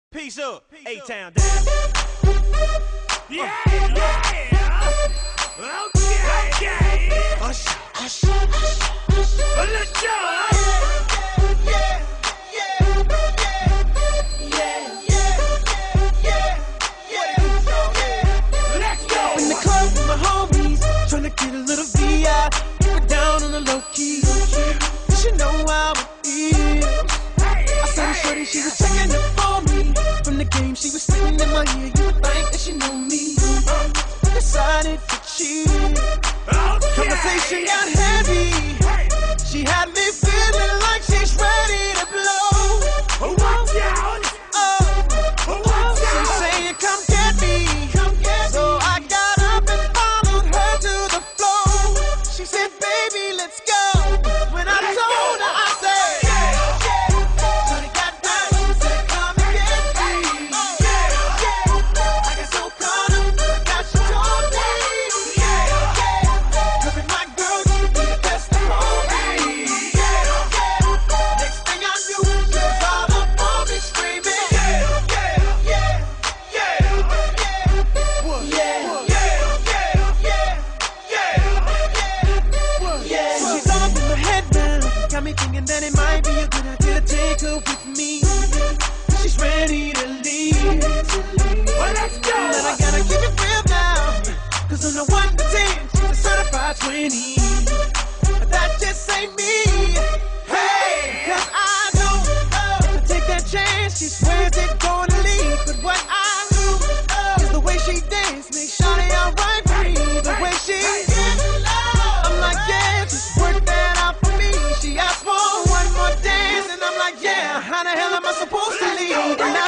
Peace up, A-Town down. Yeah, yeah. Okay. Usher, usher, usher. Let's go. In the club with my homies, tryna get a little VI. Keep it down on the low key. You should know how it is. I saw the shorty, she was checking up for me. From the game, she was spitting in my ear. You would think that she knew me. Decided to cheat. Conversation got heavy. She had me feeling like she's ready to blow. Watch out. She's saying, come get me. So I got up and followed her to the floor. She said, baby, let's go. When I told her, I said, Shorty got down, she said, come and get me. I got so caught up, got she told me. Her and my girl, you be the best of me. Next thing I knew, she was all up on me screaming. She's all up in my head now. Got me thinking that it might be a good idea to take her with me. She's ready to leave. Well, let's go. And I gotta keep it real now. Cause on the 1 to 10, she's a certified 20. But that just ain't me. Hey, cause I know if I take that chance, she swears it's gonna leave. But what I do is the way she dance makes Shawty alright for me. The way she I'm like, yeah, just work that out for me. She asked for one more dance, and I'm like, yeah, how the hell am I supposed to